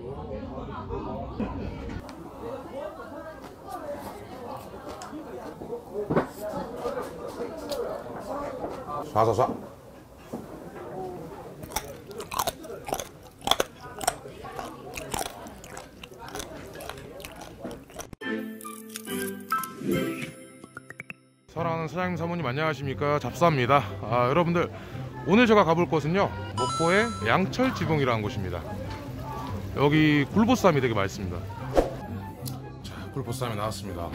쏴쏴쏴. 사랑하는 사장님 사모님 안녕하십니까, 잡사입니다. 여러분들 오늘 제가 가볼 곳은요, 목포의 양철지붕이라는 곳입니다. 여기 굴보쌈이 되게 맛있습니다. 자, 굴보쌈이 나왔습니다.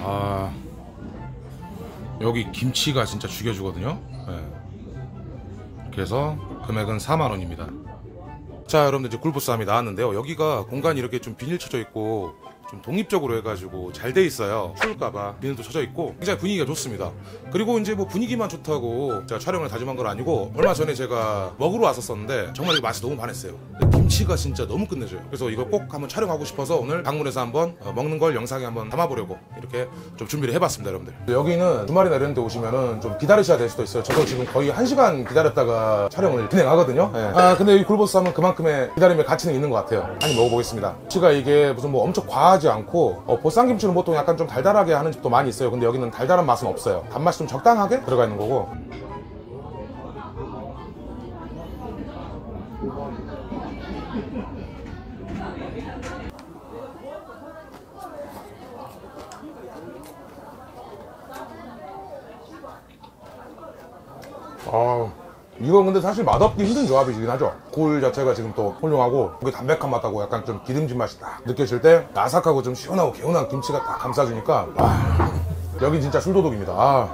여기 김치가 진짜 죽여주거든요. 네. 그래서 금액은 4만원입니다 자, 여러분들 이제 굴보쌈이 나왔는데요, 여기가 공간이 이렇게 좀 비닐 쳐져 있고 좀 독립적으로 해가지고 잘 돼 있어요. 추울까봐 비닐도 쳐져 있고 굉장히 분위기가 좋습니다. 그리고 이제 뭐 분위기만 좋다고 제가 촬영을 다짐한 건 아니고, 얼마 전에 제가 먹으러 왔었었는데 정말 이 맛이 너무 반했어요. 김치가 진짜 너무 끝내줘요. 그래서 이거 꼭 한번 촬영하고 싶어서 오늘 방문해서 한번 먹는 걸 영상에 한번 담아보려고 이렇게 좀 준비를 해봤습니다. 여러분들 여기는 주말이나 이런 데 오시면은 좀 기다리셔야 될 수도 있어요. 저도 지금 거의 1시간 기다렸다가 촬영을 진행하거든요. 네. 근데 이 굴보쌈은 그만큼의 기다림의 가치는 있는 것 같아요. 한입 먹어보겠습니다. 김치가 이게 무슨 뭐 엄청 과하지 않고, 보쌈김치는 보통 약간 좀 달달하게 하는 집도 많이 있어요. 근데 여기는 달달한 맛은 없어요. 단맛이 좀 적당하게 들어가 있는 거고. 이건 근데 사실 맛없기 힘든 조합이긴 하죠. 굴 자체가 지금 또 훌륭하고, 그게 담백한 맛하고 약간 좀 기름진 맛이 딱 느껴질 때 아삭하고 좀 시원하고 개운한 김치가 딱 감싸주니까, 여긴 진짜 술도둑입니다.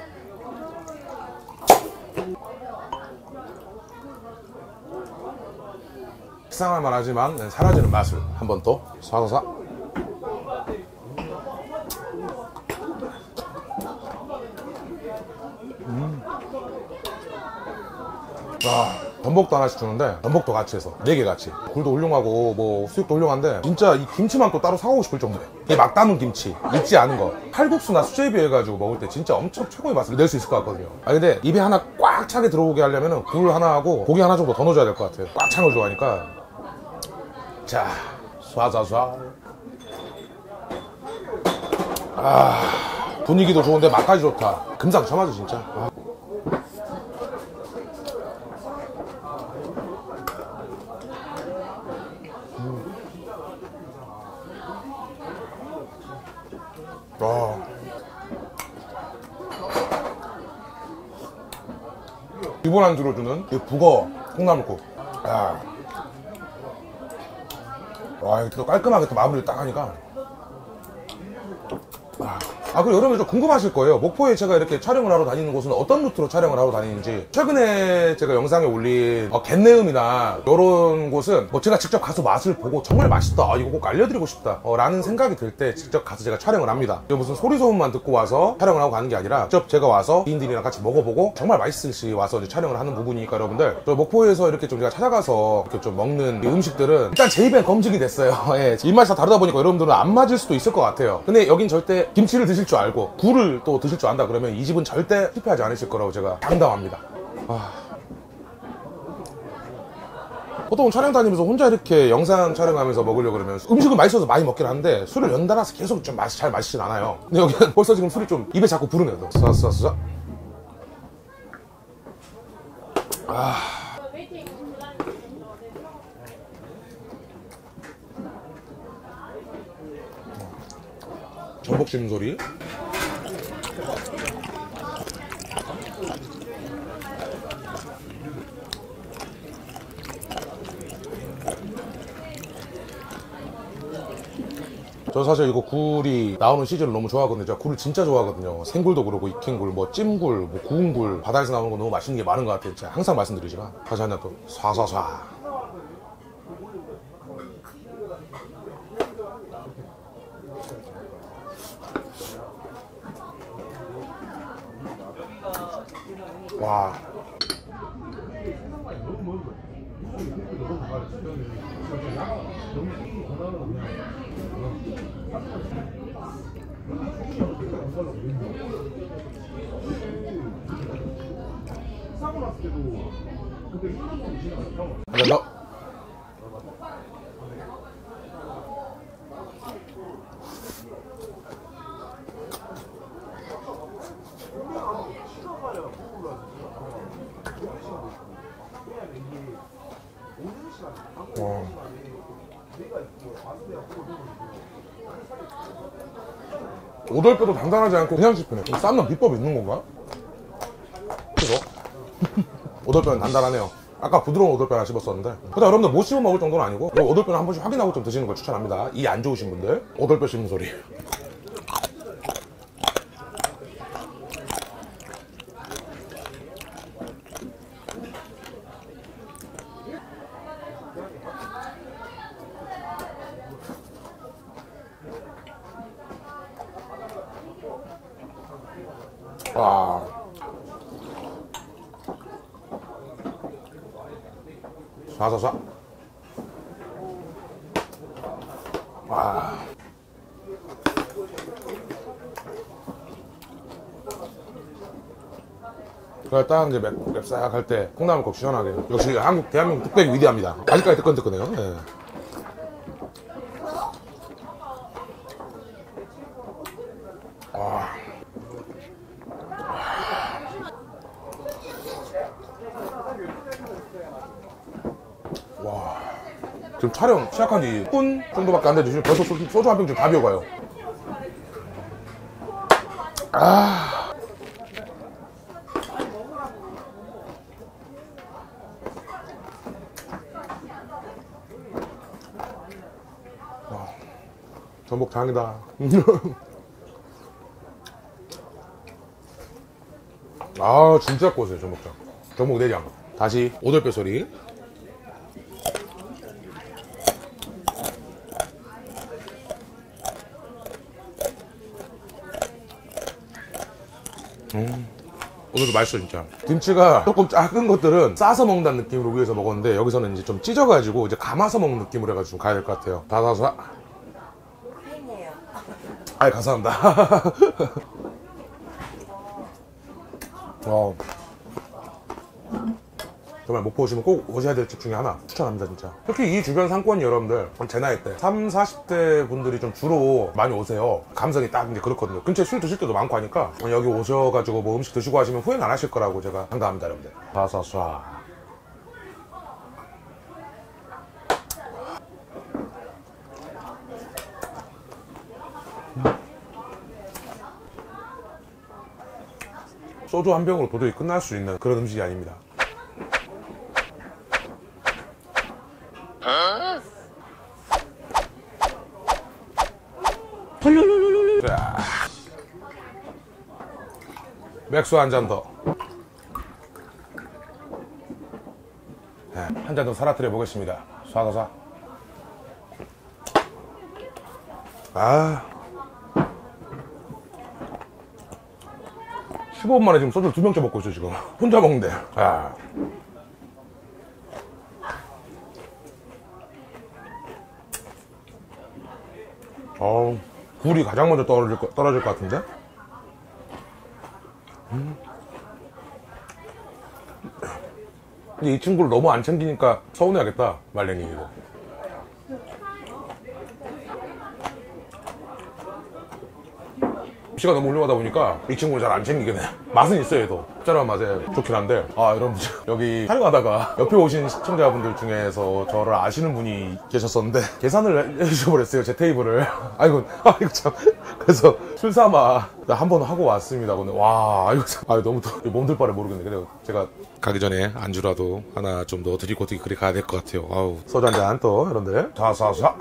식상할 만하지만 사라지는 맛을 한번 또 쏴쏴쏴. 전복도 하나씩 주는데 전복도 같이 해서 4개 같이, 굴도 훌륭하고 뭐 수육도 훌륭한데 진짜 이 김치만 또 따로 사오고 싶을 정도예요. 이 막 담은 김치, 익지 않은 거, 칼국수나 수제비 해가지고 먹을 때 진짜 엄청 최고의 맛을 낼 수 있을 것 같거든요. 근데 입에 하나 꽉 차게 들어오게 하려면 굴 하나 하고 고기 하나 정도 더 넣어줘야 될 것 같아요. 꽉 찬 걸 좋아하니까. 자, 쏴쏴쏴. 분위기도 좋은데 맛까지 좋다. 금상첨화죠 진짜. 기본 안주로 주는 이 북어 콩나물국. 이렇게 또 깔끔하게 또 마무리를 딱 하니까. 그리고 여러분 좀 궁금하실 거예요. 목포에 제가 이렇게 촬영을 하러 다니는 곳은 어떤 루트로 촬영을 하러 다니는지. 최근에 제가 영상에 올린 갯내음이나 이런 곳은 제가 직접 가서 맛을 보고 정말 맛있다, 이거 꼭 알려드리고 싶다 라는 생각이 들 때 직접 가서 제가 촬영을 합니다. 무슨 소리 소문만 듣고 와서 촬영을 하고 가는 게 아니라 직접 제가 와서 지인들이랑 같이 먹어보고 정말 맛있을 시 와서 이제 촬영을 하는 부분이니까, 여러분들 목포에서 이렇게 좀 제가 찾아가서 이렇게 좀 먹는 음식들은 일단 제 입엔 검증이 됐어요. 입맛이 다 다르다 보니까 여러분들은 안 맞을 수도 있을 것 같아요. 근데 여긴 절대 김치를 드실 줄 알고 굴을 또 드실 줄 안다 그러면 이 집은 절대 실패하지 않으실 거라고 제가 장담합니다. 보통 촬영 다니면서 혼자 이렇게 영상 촬영하면서 먹으려고 그러면 음식은 맛있어서 많이 먹긴 하는데 술을 연달아서 계속 좀 잘 마시진 않아요. 근데 여기는 벌써 지금 술이 좀 입에 자꾸 부르네요. 쏴쏴쏴. 전복 씹는 소리. 저 사실 이거 굴이 나오는 시즌을 너무 좋아하거든요. 제가 굴을 진짜 좋아하거든요. 생굴도 그러고 익힌 굴, 뭐 찜굴, 뭐 구운 굴, 바다에서 나오는 거 너무 맛있는 게 많은 것 같아요. 제가 항상 말씀드리지만. 다시 한번 또 쏴쏴쏴. 와. 감사합니다. 오돌뼈도 단단하지 않고 그냥 씹히네. 삶는 비법이 있는 건가? 그죠? 오돌뼈는 단단하네요. 아까 부드러운 오돌뼈 하나 씹었었는데. 그러다 여러분들 못 씹어 먹을 정도는 아니고 오돌뼈는 한 번씩 확인하고 좀 드시는 걸 추천합니다. 이 안 좋으신 분들 오돌뼈 씹는 소리. 와. 쏴쏴쏴. 와. 그걸 딱 이제 맵싹할 때 콩나물 꼭 시원하게. 역시 대한민국 뚝배기 위대합니다. 아직까지 뜨끈뜨끈해요. 네. 와. 지금 촬영 시작한 지 10분 정도밖에 안 됐는데 벌써 소주 한 병 지금 다 비어가요. 아. 와. 전복 장이다. 아 진짜 고소해요 전복장. 전복 내장. 다시 오돌뼈 소리. 오늘도 맛있어 진짜. 김치가 조금 작은 것들은 싸서 먹는다는 느낌으로 위에서 먹었는데 여기서는 이제 좀 찢어가지고 이제 감아서 먹는 느낌으로 해가지고 좀 가야 될 것 같아요. 다다사. 팬이에요. 아이 감사합니다. 정말 목포 오시면 꼭 오셔야 될 집 중에 하나 추천합니다 진짜. 특히 이 주변 상권이 여러분들 제 나이 때 30, 40대 분들이 좀 주로 많이 오세요. 감성이 딱 이제 그렇거든요. 근처에 술 드실 때도 많고 하니까 여기 오셔가지고 뭐 음식 드시고 하시면 후회는 안 하실 거라고 제가 장담합니다 여러분들. 사사쏴. 소주 한 병으로 도저히 끝날 수 있는 그런 음식이 아닙니다. 자, 맥주 한 잔 더. 네, 한 잔 더 살아뜨려 보겠습니다. 쏴쏴쏴. 아, 15분 만에 지금 소주를 2병째 먹고 있어 지금. 혼자 먹는데. 아. 굴이 가장 먼저 떨어질 것 같은데? 근데 이 친구를 너무 안 챙기니까 서운해하겠다, 말랭이 이거. 입시가 너무 훌륭하다 보니까 이 친구를 잘 안 챙기게 돼. 맛은 있어요, 얘도. 짭짤한 맛에 좋긴 한데. 아, 여러분, 여기 촬영하다가 옆에 오신 시청자분들 중에서 저를 아시는 분이 계셨었는데 계산을 해주셔버렸어요, 제 테이블을. 아이고 참. 그래서 술 삼아 한 번 하고 왔습니다. 근데 와, 이거 참. 너무 몸둘 바를 모르겠네. 근데 제가 가기 전에 안주라도 하나 좀 더 드리고 그리 가야 될 것 같아요. 아우. 소주 한 잔 또, 여러분들. 자사사.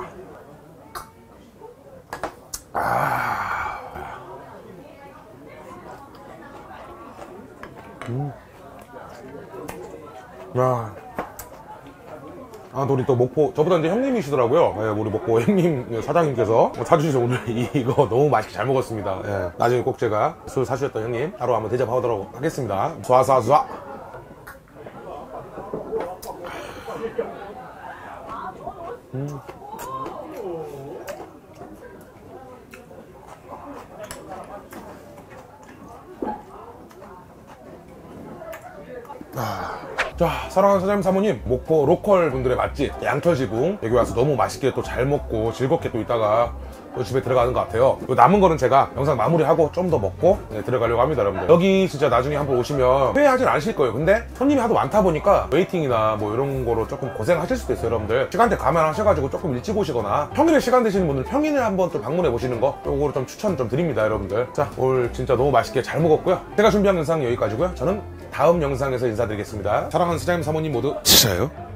야. 우리 또 목포, 저보다 이제 형님이시더라고요. 네, 우리 목포 형님, 사장님께서 사주셔서 오늘 이거 너무 맛있게 잘 먹었습니다. 네, 나중에 꼭 제가 술 사주셨던 형님 따로 한번 대접하도록 하겠습니다. 쏴쏴쏴. 자, 사랑하는 사장님 사모님, 목포 로컬 분들의 맛집 양철지붕 여기 와서 너무 맛있게 또 잘 먹고 즐겁게 또 있다가 또 집에 들어가는 것 같아요. 남은 거는 제가 영상 마무리하고 좀 더 먹고 들어가려고 합니다, 여러분들. 여기 진짜 나중에 한번 오시면 후회하진 않으실 거예요. 근데 손님이 하도 많다 보니까 웨이팅이나 뭐 이런 거로 조금 고생하실 수도 있어요, 여러분들. 시간대 감안하셔가지고 조금 일찍 오시거나 평일에 시간 되시는 분들 평일에 한번 또 방문해 보시는 거 요거를 좀 추천 좀 드립니다, 여러분들. 자, 오늘 진짜 너무 맛있게 잘 먹었고요. 제가 준비한 영상 여기까지고요. 저는 다음 영상에서 인사드리겠습니다. 사랑하는 사장님 사모님 모두 진짜요?